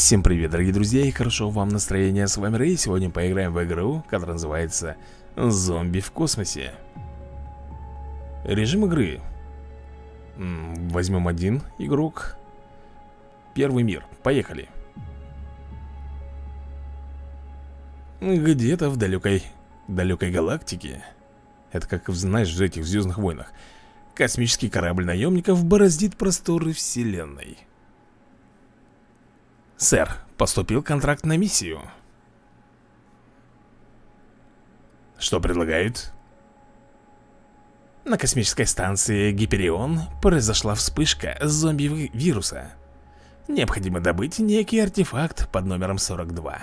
Всем привет, дорогие друзья, и хорошо вам настроения. С вами Рэй. Сегодня поиграем в игру, которая называется «Зомби в космосе». Режим игры. Возьмем один игрок. Первый мир. Поехали. Где-то в далекой галактике. Это как, знаешь, в этих «Звездных войнах». Космический корабль наемников бороздит просторы вселенной. Сэр, поступил контракт на миссию. Что предлагают? На космической станции Гиперион произошла вспышка зомби-вируса. Необходимо добыть некий артефакт под номером 42.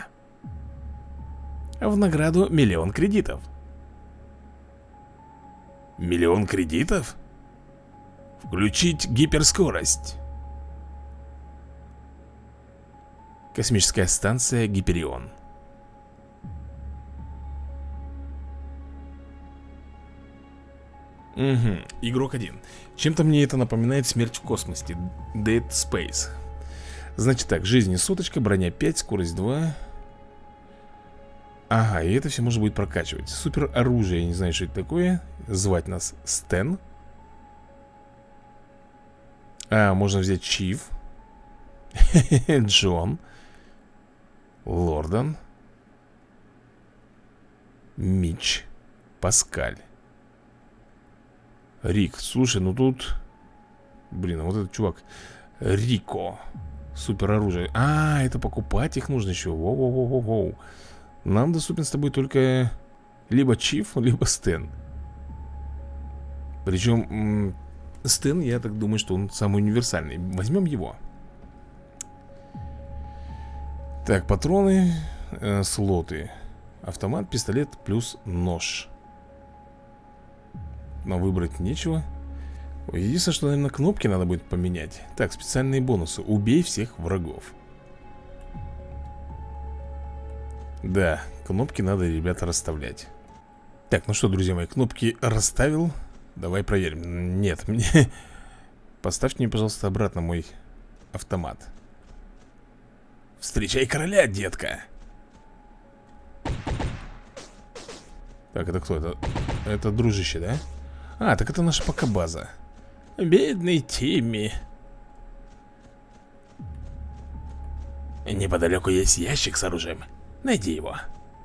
В награду 1 000 000 кредитов. 1 000 000 кредитов? Включить гиперскорость. Космическая станция Гиперион. Игрок 1. Чем-то мне это напоминает смерть в космосе. Dead Space. Значит так, жизни соточка, броня 5, скорость 2. Ага, и это все можно будет прокачивать. Супер оружие, я не знаю, что это такое. Звать нас Стэн. Можно взять Чиф. Джон. Лордон. Мич. Паскаль. Рик. Слушай, ну тут... Блин, а вот этот чувак Рико. Супер оружие. Это покупать их нужно еще. Воу-воу-воу-воу. Нам доступен с тобой только либо Чиф, либо Стэн. Причем Стэн, я так думаю, что он самый универсальный. Возьмем его. Так, патроны, слоты. Автомат, пистолет плюс нож. Но выбрать нечего. Единственное, что, наверное, кнопки надо будет поменять. Так, специальные бонусы. Убей всех врагов. Да, кнопки надо, ребята, расставлять. Так, ну что, друзья мои, кнопки расставил. Давай проверим. Нет, мне... Поставьте мне, пожалуйста, обратно мой автомат. Встречай короля, детка. Так, это кто? Это дружище, да? Так это наша пока база. Бедный Тимми. Неподалеку есть ящик с оружием. Найди его.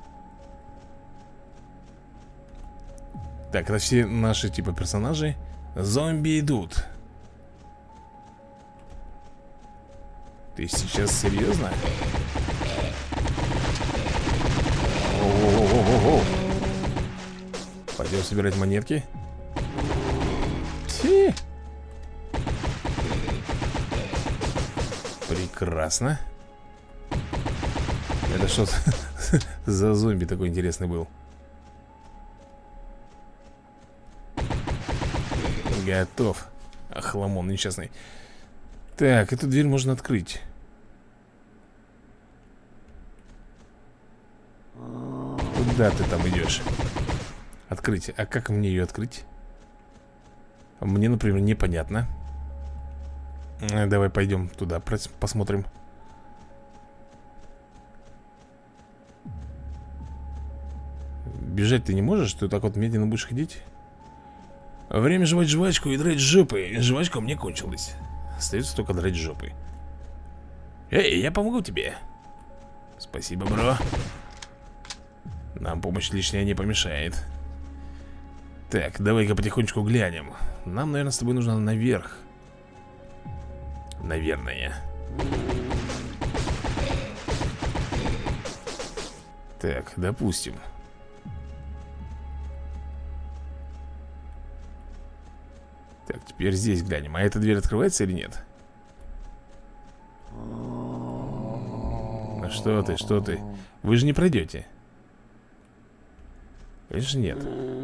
Так, это все наши типа персонажи. Зомби идут. Ты сейчас серьезно? О-о-о-о-о-о. Пойдем собирать монетки. Ти. Прекрасно. Это что за зомби такой интересный был? Готов. Охламон несчастный. Так, эту дверь можно открыть. Куда ты там идешь? Открыть. А как мне ее открыть? Мне, например, непонятно. Давай пойдем туда, посмотрим. Бежать ты не можешь? Ты так вот медленно будешь ходить? Время жевать жвачку и драть жопы. Жвачка у меня кончилась. Остается только драть жопы. Эй, я помогу тебе. Спасибо, бро. Нам помощь лишняя не помешает. Так, давай-ка потихонечку глянем. Нам, наверное, с тобой нужно наверх. Наверное. Так, допустим. Так, теперь здесь глянем. А эта дверь открывается или нет? Что ты, что ты? Вы же не пройдете. Конечно, нет.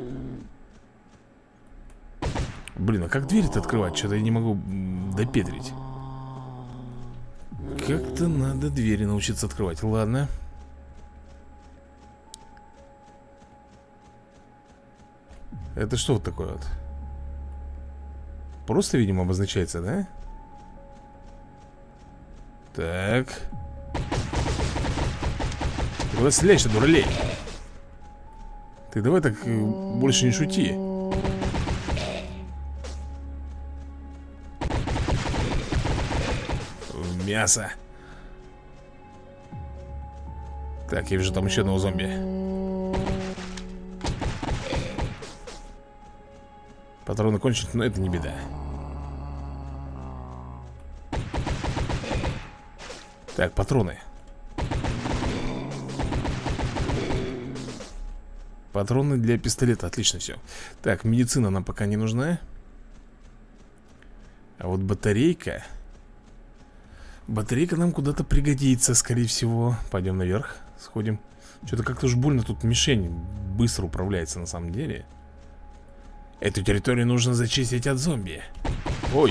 Блин, а как дверь-то открывать? Что-то я не могу допетрить. Как-то надо двери научиться открывать. Ладно. Это что вот такое вот? Просто, видимо, обозначается, да? Так. Куда стреляешь-то, дуралей? Ты давай так больше не шути. Мясо. Так, я вижу там еще одного зомби. Патроны кончились, но это не беда. Так, патроны. Патроны для пистолета, отлично все. Так, медицина нам пока не нужна. А вот батарейка. Батарейка нам куда-то пригодится, скорее всего. Пойдем наверх, сходим. Что-то как-то уж больно тут мишень быстро управляется на самом деле. Эту территорию нужно зачистить от зомби. Ой.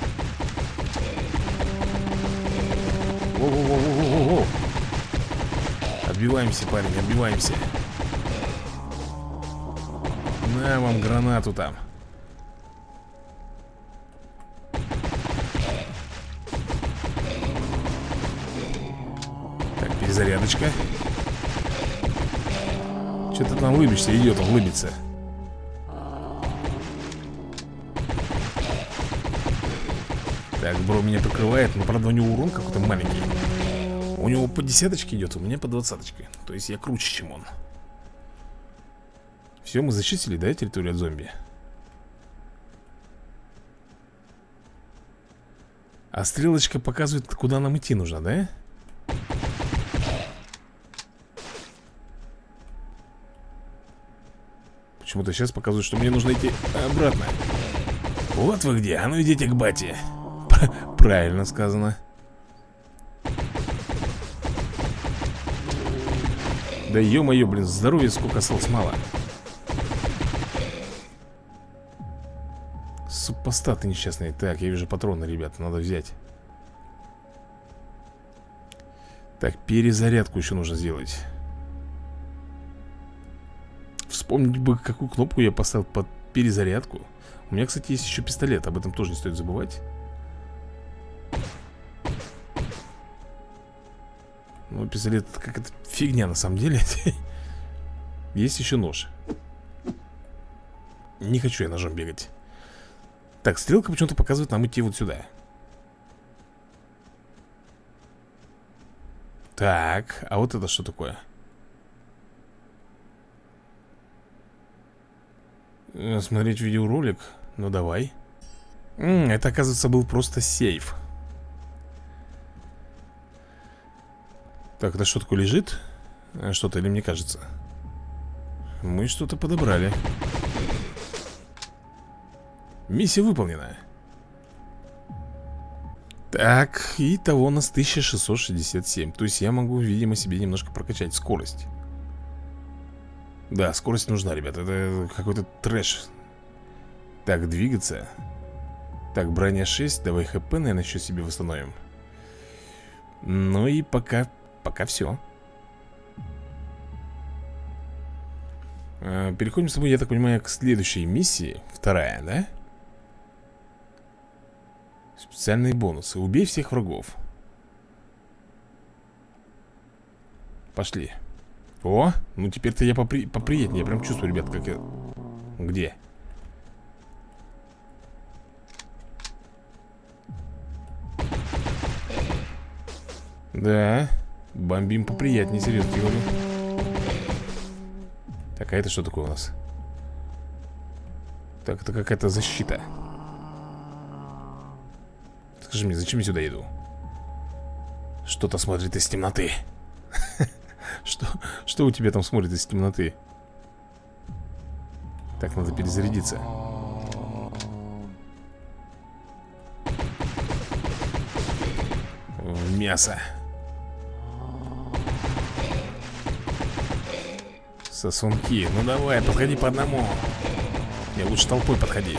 Воу-воу-воу-воу-воу-воу. Отбиваемся, парень, отбиваемся. На вам гранату там. Так, перезарядочка. Что ты там лыбишься, идет он лыбится. Так, бро меня прикрывает, но правда у него урон какой-то маленький. У него по десяточке идет, у меня по 20-очке. То есть я круче, чем он. Все, мы зачистили, да, территорию от зомби? А стрелочка показывает, куда нам идти нужно, да? Почему-то сейчас показывает, что мне нужно идти обратно. Вот вы где, а ну идите к бате. Правильно сказано. Да ё-моё, блин, здоровья сколько осталось мало. Супостаты несчастные. Так, я вижу патроны, ребята, надо взять. Так, перезарядку еще нужно сделать. Вспомнить бы, какую кнопку я поставил под перезарядку. У меня, кстати, есть еще пистолет, об этом тоже не стоит забывать. Ну, пистолет какая-то фигня на самом деле. Есть еще нож. Не хочу я ножом бегать. Так, стрелка почему-то показывает нам идти вот сюда. Так, а вот это что такое? Смотреть видеоролик? Ну давай. Это, оказывается, был просто сейф. Так, это что такое лежит? Что-то, или мне кажется? Мы что-то подобрали. Миссия выполнена. Так, и того у нас 1667. То есть я могу, видимо, себе немножко прокачать скорость. Да, скорость нужна, ребята. Это какой-то трэш. Так, двигаться. Так, броня 6. Давай хп, наверное, еще себе восстановим. Ну и пока все. Переходим с тобой, я так понимаю, к следующей миссии. Вторая, да? Специальные бонусы. Убей всех врагов. Пошли. О, ну теперь-то я поприятнее. Я прям чувствую, ребят, как я... Где? Да, бомбим поприятнее, серьезно говорю. Так, а это что такое у нас? Так, это какая-то защита. Скажи мне, зачем я сюда иду? Что-то смотрит из темноты. Что у тебя там смотрит из темноты? Так, надо перезарядиться. В мясо. Сосунки, ну давай, подходи по одному. Не, лучше толпой подходи.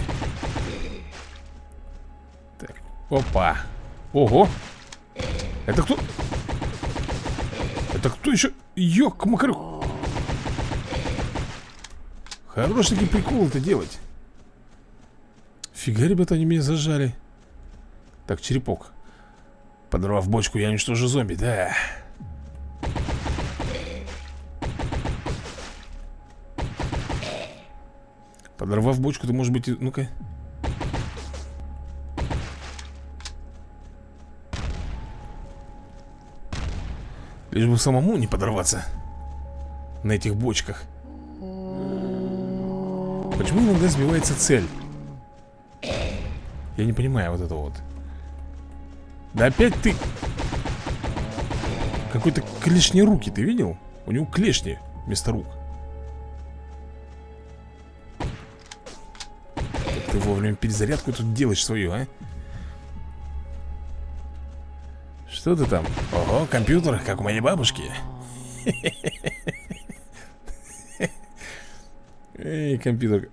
Так, опа. Ого. Это кто? Это кто еще? Ёк-макарюк. Хорош такие приколы-то делать. Фига, ребята, они меня зажали. Так, черепок. Подорвав бочку, я уничтожу зомби, да. Подорвав бочку, ты, может быть, ну-ка. Лишь бы самому не подорваться на этих бочках. Почему иногда сбивается цель? Я не понимаю вот это вот. Да опять ты. Какой-то клешни руки, ты видел? У него клешни вместо рук. Как ты вовремя перезарядку тут делаешь свою, а? Что ты там? Ого, компьютер, как у моей бабушки. Эй, компьютер.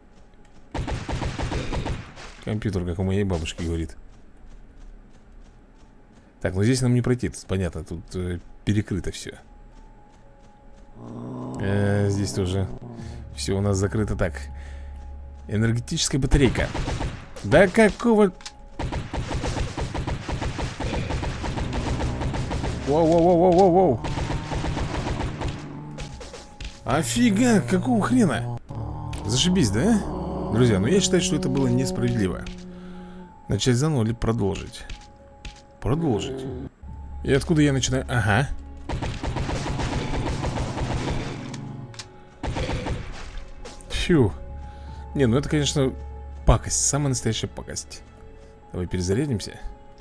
Компьютер, как у моей бабушки, говорит. Так, ну здесь нам не пройти, тут понятно, тут перекрыто все. Здесь тоже все у нас закрыто. Так, энергетическая батарейка. Да какого... Воу-воу-воу-воу-воу-воу. Офига, какого хрена? Зашибись, да? Друзья, ну я считаю, что это было несправедливо. Начать заново или продолжить? Продолжить. И откуда я начинаю? Ага. Фью. Не, ну это, конечно, пакость. Самая настоящая пакость. Давай перезарядимся.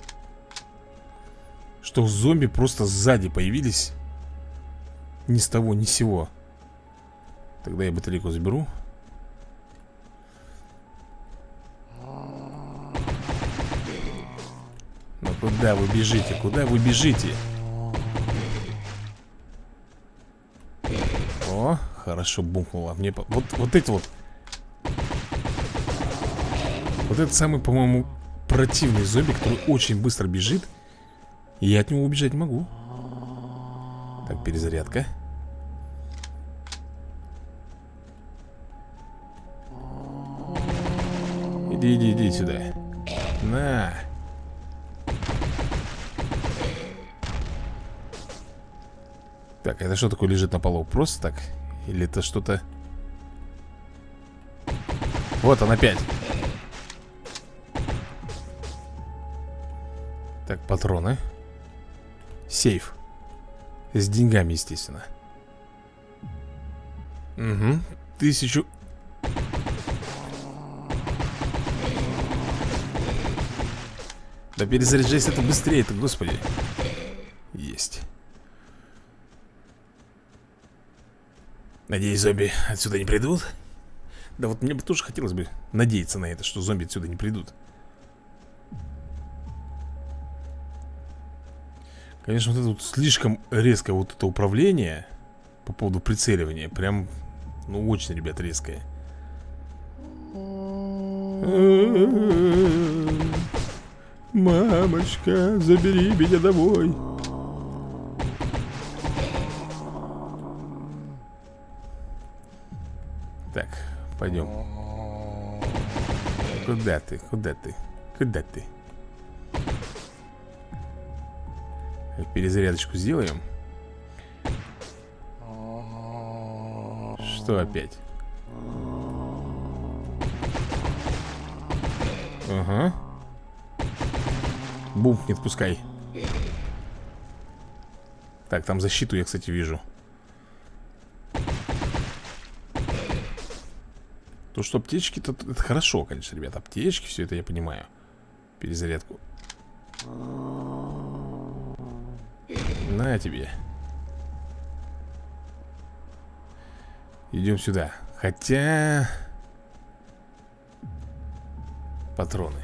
Что зомби просто сзади появились. Ни с того, ни с сего. Тогда я батарейку заберу. Ну куда вы бежите? Куда вы бежите? О, хорошо бумкнуло. Мне вот эти вот. Вот это самый, по-моему, противный зомби, который очень быстро бежит. И я от него убежать не могу. Так, перезарядка. Иди сюда. На. Так, это что такое лежит на полу? Просто так? Или это что-то... Вот он опять. Так, патроны. Сейф. С деньгами, естественно. Угу. 1000... Да перезаряжайся это быстрее-то, господи. Есть. Надеюсь, зомби отсюда не придут. Да вот мне бы тоже хотелось бы надеяться на это, что зомби отсюда не придут. Конечно, вот это вот слишком резкое вот это управление по поводу прицеливания. Прям, ну, очень, ребят, резкое. Мамочка, забери меня домой. Так, пойдем. Куда ты? Куда ты? Куда ты? Так, перезарядочку сделаем. Что опять? Ага. Бумкнет, пускай. Так, там защиту я, кстати, вижу. То, что аптечки-то, это хорошо, конечно, ребят. Аптечки, все это я понимаю. Перезарядку. На тебе. Идем сюда. Хотя... Патроны.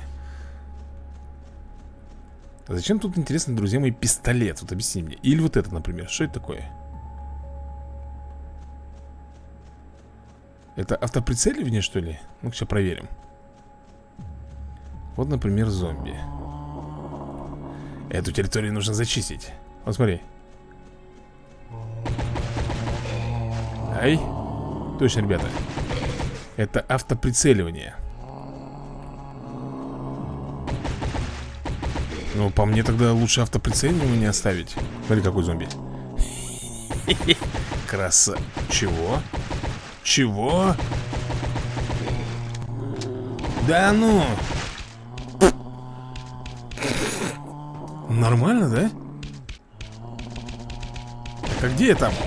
А зачем тут, интересно, друзья мои, пистолет? Вот объясни мне. Или вот это, например. Что это такое? Это автоприцеливание, что ли? Ну-ка, сейчас проверим. Вот, например, зомби. Эту территорию нужно зачистить. Вот смотри. Ай. Точно, ребята. Это автоприцеливание. Ну, по мне тогда лучше автоприцеливание оставить. Смотри, какой зомби. Краса. Чего? Чего? Да ну! Нормально, да? Так, а где я там?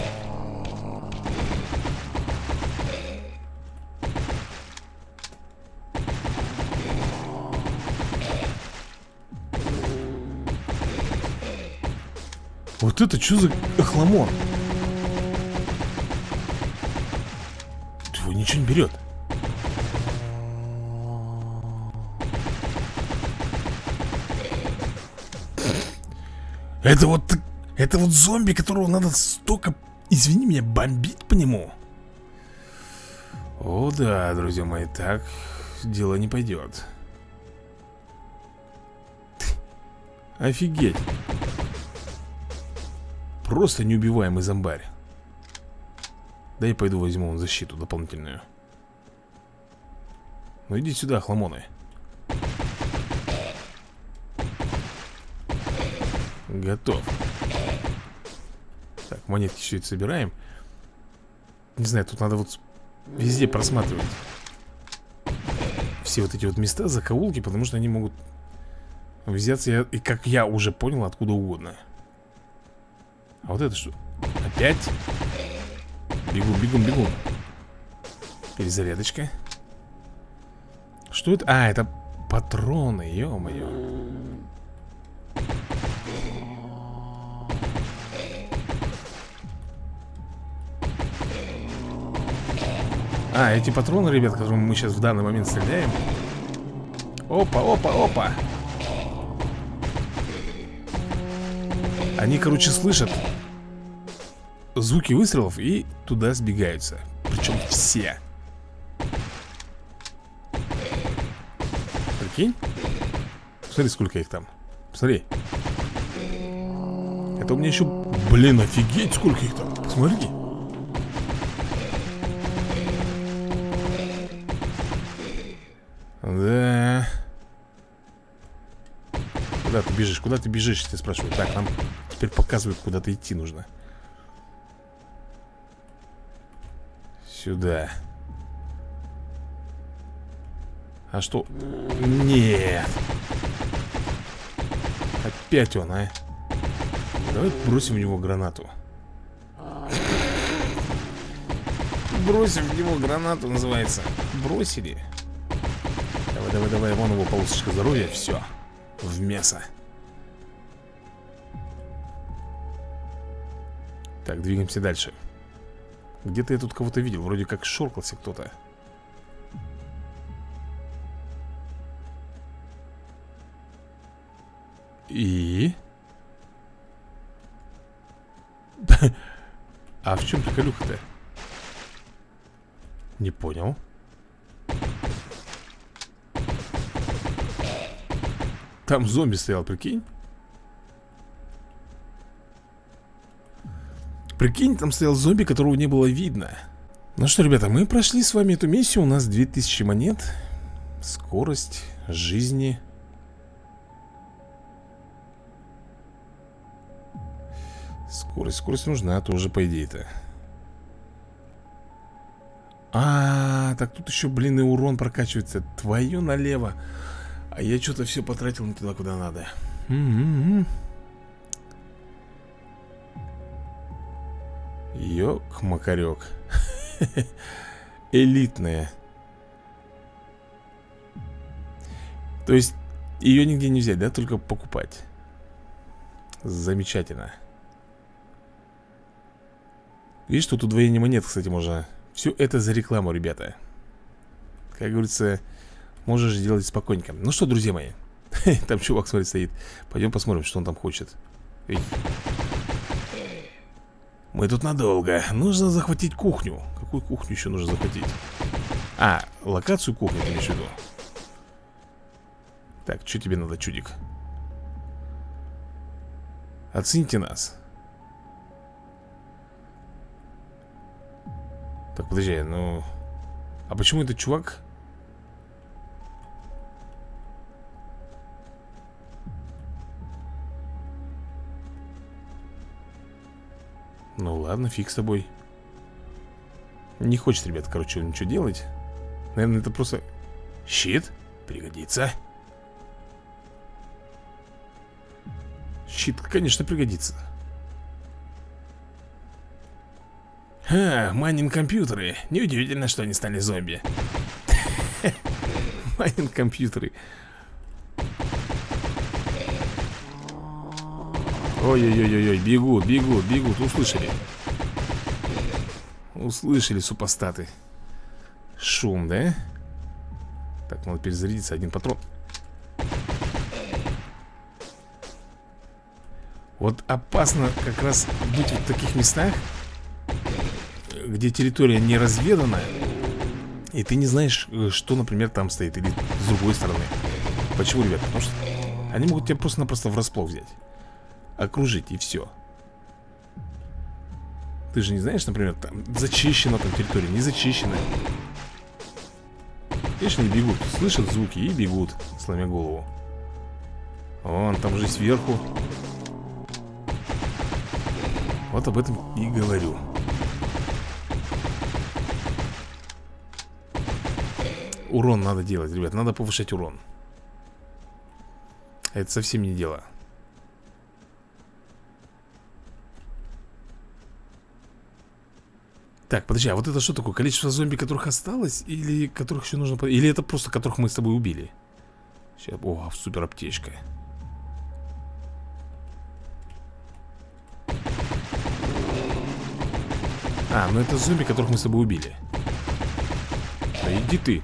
Вот это что за охламон? Его ничего не берет. Это вот зомби, которого надо столько, извини меня, бомбить по нему. О да, друзья мои, так дело не пойдет. Офигеть. Просто неубиваемый зомбарь. Да я пойду возьму защиту дополнительную. Ну иди сюда, хламоны. Готов. Так, монетки все это собираем. Не знаю, тут надо вот везде просматривать все вот эти вот места, закоулки, потому что они могут взяться, и как я уже понял, откуда угодно. А вот это что? Опять? Бегу, бегу, бегу. Перезарядочка. Что это? А, это патроны, ё-моё. А, эти патроны, ребят, которыми мы сейчас в данный момент стреляем. Опа, опа, опа. Они, короче, слышат звуки выстрелов и туда сбегаются. Причем все. Прикинь? Смотри, сколько их там. Смотри. Это у меня еще... Блин, офигеть, сколько их там. Посмотри. Да. Куда ты бежишь? Куда ты бежишь, я спрашиваю. Так, нам теперь показывают, куда-то идти нужно. Сюда. А что? Нет. Опять он, а? Давай бросим в него гранату. Бросим в него гранату, называется. Бросили. Давай, давай, давай, вон его полосочка здоровья. Все, в мясо. Так, двигаемся дальше. Где-то я тут кого-то видел. Вроде как шоркался кто-то. И... А в чем приколюха-то? Не понял. Там зомби стоял, прикинь. Прикинь, там стоял зомби, которого не было видно. Ну что, ребята, мы прошли с вами эту миссию. У нас 2000 монет. Скорость жизни. Скорость нужна тоже, по идее-то. Так тут еще, блин, и урон прокачивается. Твое налево. А я что-то все потратил не туда, куда надо. Ёк-макарёк. Элитная. То есть ее нигде не взять, да? Только покупать. Замечательно. Видишь, тут удвоение монет, кстати, можно. Все это за рекламу, ребята. Как говорится, можешь делать спокойненько. Ну что, друзья мои. Там чувак, смотри, стоит. Пойдем посмотрим, что он там хочет. Эй. Мы тут надолго. Нужно захватить кухню. Какую кухню еще нужно захватить? Локацию кухни, ты имеешь в виду? Так, что тебе надо, чудик? Оцените нас. Так, подожди, ну... А почему этот чувак... Ну ладно, фиг с тобой. Не хочет, ребят, короче, ничего делать. Наверное, это просто... Щит? Пригодится. Щит, конечно, пригодится. Майнинг компьютеры. Неудивительно, что они стали зомби. Майнинг компьютеры. Ой-ой-ой-ой, бегут, бегут, бегут. Услышали? Услышали супостаты. Шум, да? Так, надо перезарядиться. Один патрон. Вот опасно как раз быть в таких местах, где территория не разведана, и ты не знаешь, что, например, там стоит. Или с другой стороны. Почему, ребят? Потому что они могут тебя просто-напросто врасплох взять, окружить, и все. Ты же не знаешь, например, там зачищена там территория, не зачищена. Видишь, они бегут, слышат звуки и бегут, сломя голову. Вон, там же сверху. Вот об этом и говорю. Урон надо делать, ребят, надо повышать урон. Это совсем не дело. Так, подожди, а вот это что такое? Количество зомби, которых осталось? Или которых еще нужно... Или это просто которых мы с тобой убили? Сейчас... О, супер аптечка. А, ну это зомби, которых мы с тобой убили. Да иди ты.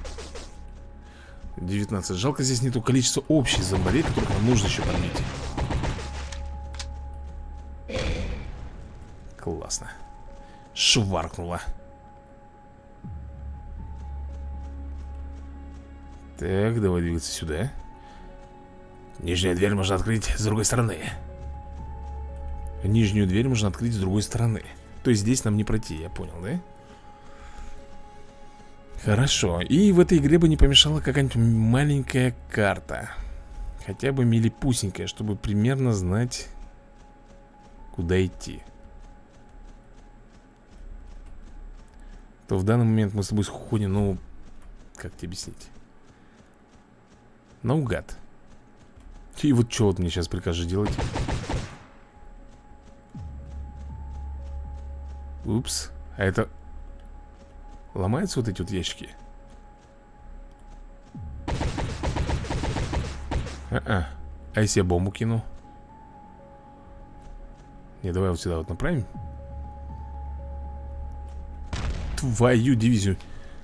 19. Жалко, здесь нету количества общих зомбарей, которых нам нужно еще подбить. Классно. Шваркнула. Так, давай двигаться сюда. Нижнюю дверь можно открыть с другой стороны. Нижнюю дверь можно открыть с другой стороны. То есть здесь нам не пройти, я понял, да? Хорошо. И в этой игре бы не помешала какая-нибудь маленькая карта. Хотя бы милипусенькая, чтобы примерно знать, куда идти. То в данный момент мы с тобой ходим, ну, как тебе объяснить? Наугад. И вот что вот мне сейчас прикажешь делать? Упс. А это... Ломаются вот эти вот ящики? А если я бомбу кину? Не, давай вот сюда вот направим. Твою дивизию.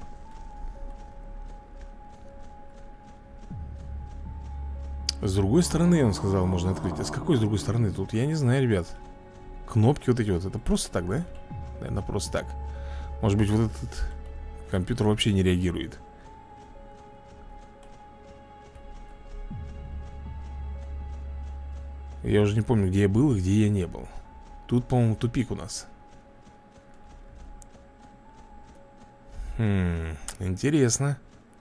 С другой стороны, он сказал, можно открыть. А с какой с другой стороны? Тут я не знаю, ребят. Кнопки вот эти вот. Это просто так, да? Наверное, просто так. Может быть, вот этот компьютер вообще не реагирует. Я уже не помню, где я был и где я не был. Тут, по-моему, тупик у нас. Интересно.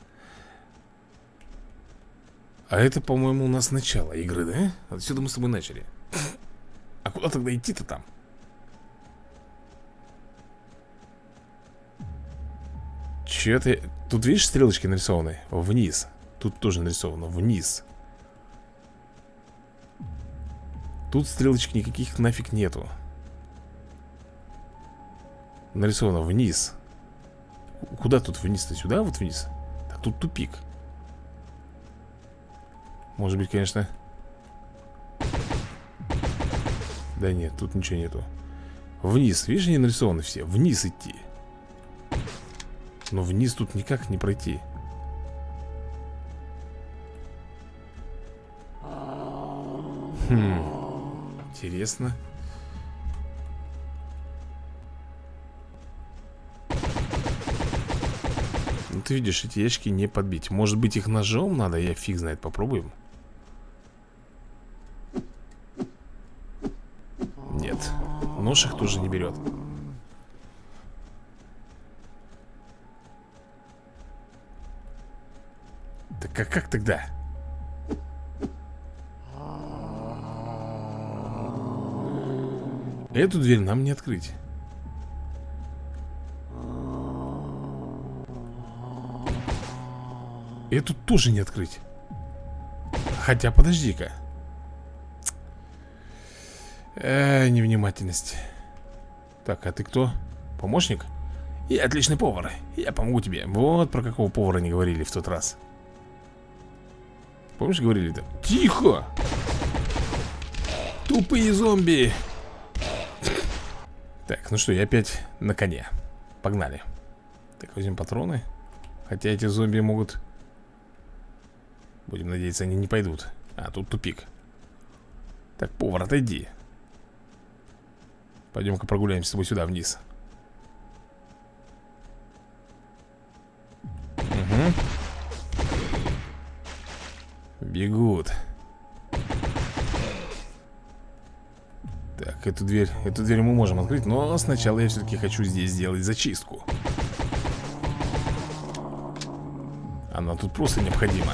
А это, по-моему, у нас начало игры, да? Отсюда мы с тобой начали. А куда тогда идти-то там? Че-то... Тут, видишь, стрелочки нарисованы? Вниз. Тут тоже нарисовано вниз. Тут стрелочек никаких нафиг нету. Нарисовано вниз. Куда тут вниз-то? Сюда вот вниз? Так тут тупик. Может быть, конечно. Да нет, тут ничего нету. Вниз, видишь, они нарисованы все. Вниз идти. Но вниз тут никак не пройти. Интересно. Ну, ты видишь, эти ящики не подбить. Может быть, их ножом надо? Я фиг знает, попробуем. Нет, нож их тоже не берет. Так а как тогда? Эту дверь нам не открыть. Эту тоже не открыть. Хотя, подожди-ка. Невнимательность. Так, а ты кто? Помощник? Я отличный повар. Я помогу тебе. Вот про какого повара не говорили в тот раз. Помнишь, говорили-то? Тихо! Тупые зомби! Так, ну что, я опять на коне. Погнали. Так, возьмем патроны. Хотя эти зомби могут... Будем надеяться, они не пойдут. А, тут тупик. Так, повар, отойди. Пойдем-ка прогуляемся с тобой сюда, вниз. Угу. Бегут. Так, эту дверь мы можем открыть. Но сначала я все-таки хочу здесь сделать зачистку. Она тут просто необходима.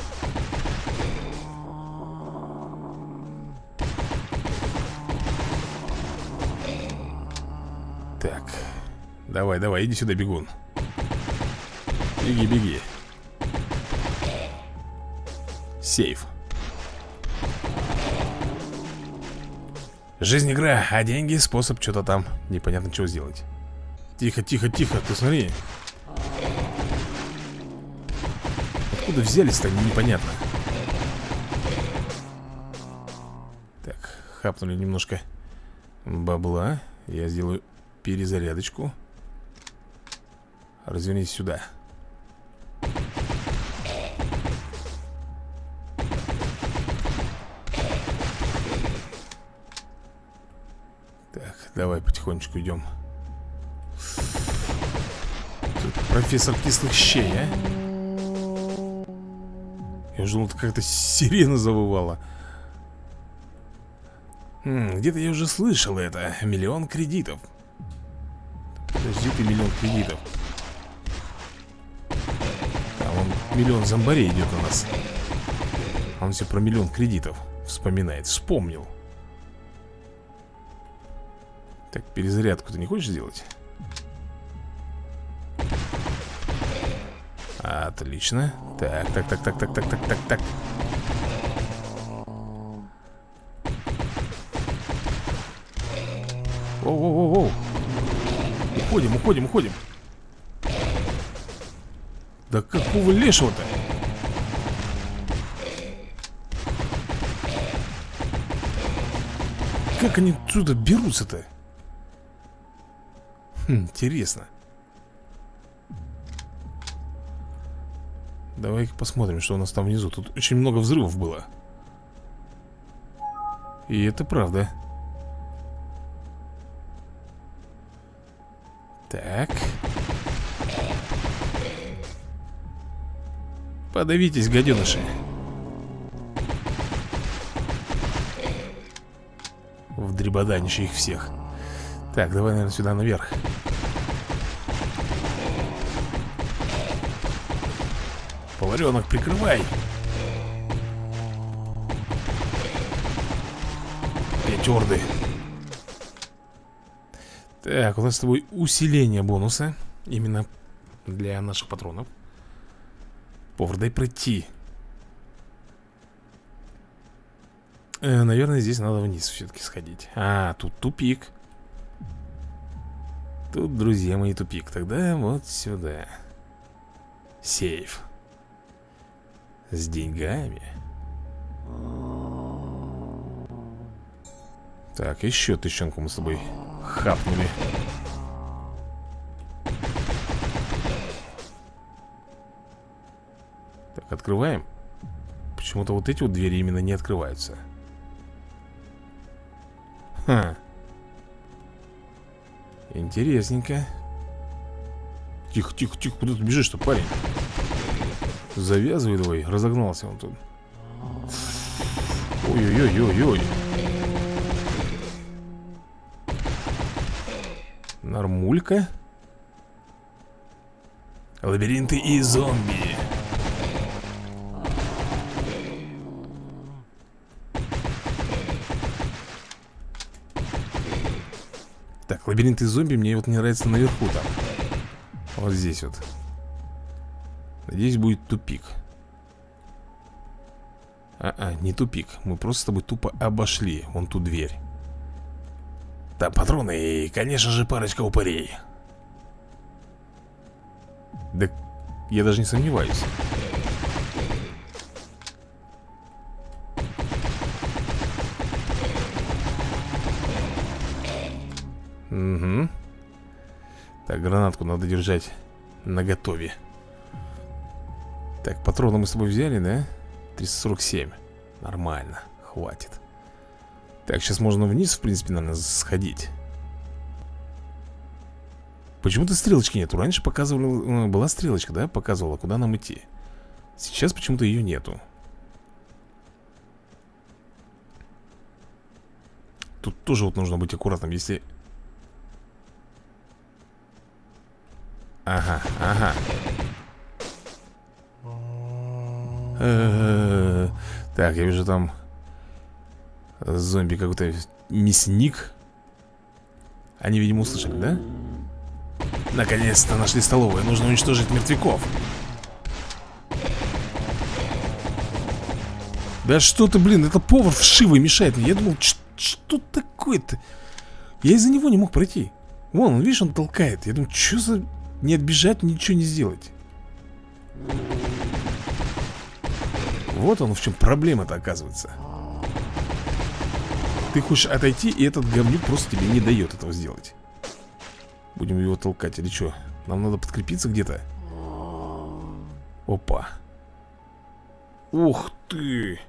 Так, давай, давай, иди сюда, бегун. Беги, беги. Сейф. Жизнь игра, а деньги способ что-то там непонятно чего сделать. Тихо, тихо, тихо, ты смотри. Откуда взялись-то, непонятно. Так, хапнули немножко бабла. Я сделаю перезарядочку. Развернись сюда. Так, давай потихонечку идем. Тут профессор кислых щей, а? Я уже думал, как-то сирена завывала. Где-то я уже слышал это. 1 000 000 кредитов. Подожди ты, 1 000 000 кредитов. Там он 1 000 000 зомбарей идет у нас. Он все про 1 000 000 кредитов вспоминает. Вспомнил. Так, перезарядку ты не хочешь сделать? Отлично. Так, так, так, так, так, так, так, так, так. Воу-воу-воу-воу. Уходим, уходим, уходим. Да какого лешего-то? Как они отсюда берутся-то? Интересно. Давай-ка посмотрим, что у нас там внизу. Тут очень много взрывов было. И это правда. Так. Подавитесь, гаденыши. Вдребоданище их всех. Так, давай, наверное, сюда наверх. Поваренок, прикрывай. 5 орды. Так, у нас с тобой усиление бонуса. Именно для наших патронов. Повар, дай пройти. Наверное, здесь надо вниз все-таки сходить. А, тут тупик. Тут, друзья мои, тупик. Тогда вот сюда. Сейф. С деньгами. Так, еще тыщенку мы с тобой хапнули. Так, открываем. Почему-то вот эти вот двери именно не открываются. Ха. Интересненько. Тихо, тихо, тихо, куда ты бежишь-то, парень? Завязывай давай, разогнался он тут. Ой-ой-ой-ой-ой. Нормулька. Лабиринты и зомби. Так, лабиринты и зомби мне вот не нравится наверху там. Вот здесь вот. Надеюсь, будет тупик. Не тупик. Мы просто с тобой тупо обошли вон ту дверь. Там патроны и, конечно же, парочка упырей. Да я даже не сомневаюсь. Угу. Так, гранатку надо держать наготове. Так, патроны мы с тобой взяли, да? 347. Нормально, хватит. Так, сейчас можно вниз, в принципе, наверное, сходить. Почему-то стрелочки нету. Раньше показывала, была стрелочка, да? Показывала, куда нам идти. Сейчас почему-то ее нету. Тут тоже вот нужно быть аккуратным, если... Ага, ага. Так, я вижу там зомби какой-то мясник. Они, видимо, услышали, да? Наконец-то нашли столовую. Нужно уничтожить мертвяков. Да что ты, блин, это повар вшивый мешает мне. Я думал, что такое-то? Я из-за него не мог пройти. Вон, он, видишь, он толкает. Я думаю, что за... Не отбежать, ничего не сделать. Вот он в чем проблема-то оказывается. Ты хочешь отойти, и этот говнюк просто тебе не дает этого сделать. Будем его толкать или что? Нам надо подкрепиться где-то. Опа. Ух ты.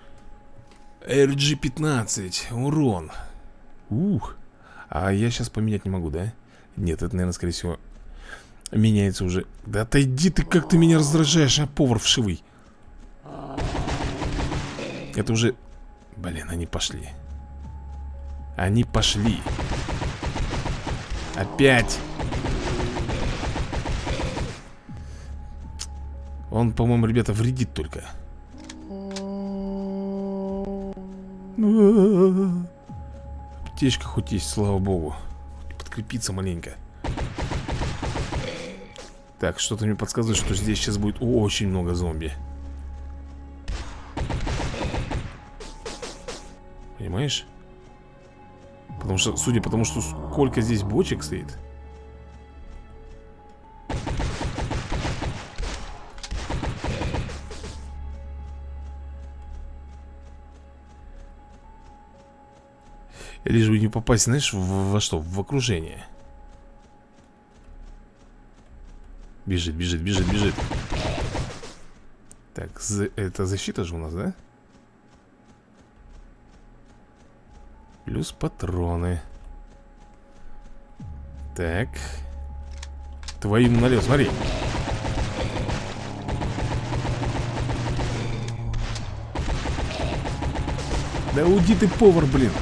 RG-15. Урон. Ух. А я сейчас поменять не могу, да? Нет, это, наверное, скорее всего меняется уже. Да отойди ты, как ты меня раздражаешь, а, повар вшивый. Это уже... Блин, они пошли. Они пошли. Опять. Он, по-моему, ребята, вредит только. Аптечка хоть есть, слава богу. Подкрепиться маленько. Так, что-то мне подсказывает, что здесь сейчас будет очень много зомби. Понимаешь? Потому что, судя по тому, что сколько здесь бочек стоит. Лишь бы не попасть, знаешь, во что? В окружение. Бежит, бежит, бежит, бежит. Так, это защита же у нас, да? Плюс патроны. Так. Твою налево, смотри. Да уйди ты, повар, блин.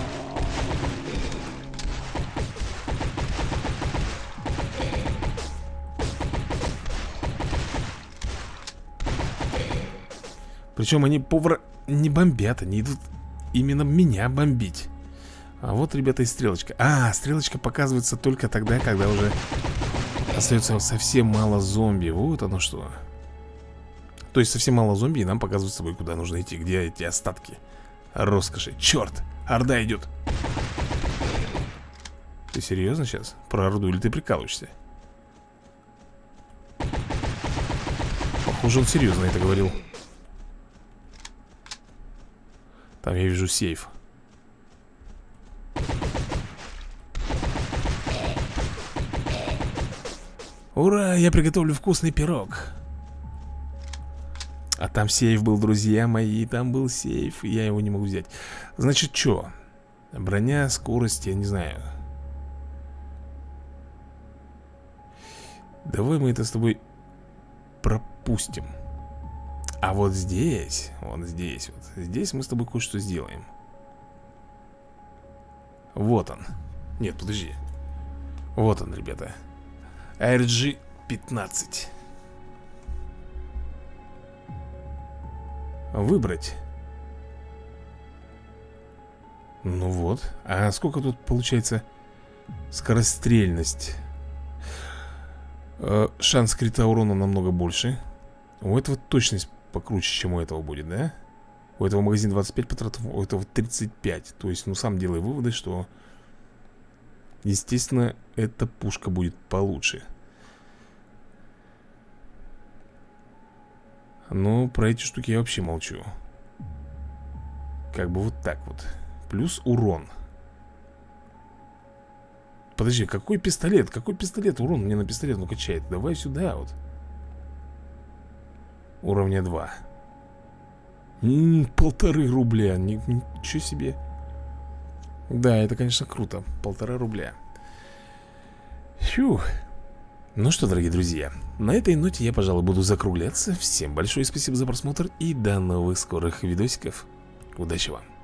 Причем они повара не бомбят, они идут именно меня бомбить. А вот, ребята, и стрелочка. А, стрелочка показывается только тогда, когда уже остается совсем мало зомби. Вот оно что. То есть совсем мало зомби, и нам показывают с собой, куда нужно идти. Где эти остатки роскоши. Черт, орда идет. Ты серьезно сейчас? Про орду или ты прикалываешься? Похоже, он серьезно это говорил. Там я вижу сейф. Ура, я приготовлю вкусный пирог. А там сейф был, друзья мои. Там был сейф, и я его не могу взять. Значит, что? Броня, скорость, я не знаю. Давай мы это с тобой пропустим. А вот здесь, вот здесь мы с тобой кое-что сделаем. Вот он. Нет, подожди. Вот он, ребята. RG-15. Выбрать. Ну вот. А сколько тут получается скорострельность? Шанс крита урона намного больше. У этого точность покруче, чем у этого будет, да? У этого магазин 25 патронов, у этого 35. То есть, ну, сам делай выводы, что, естественно, эта пушка будет получше. Но про эти штуки я вообще молчу. Как бы вот так вот. Плюс урон. Подожди, какой пистолет? Какой пистолет? Урон мне на пистолет ну качает. Давай сюда вот. Уровня 2. 1,5 рубля. Ничего себе. Да, это, конечно, круто. 1,5 рубля. Фух. Ну что, дорогие друзья, на этой ноте я, пожалуй, буду закругляться. Всем большое спасибо за просмотр и до новых скорых видосиков. Удачи вам.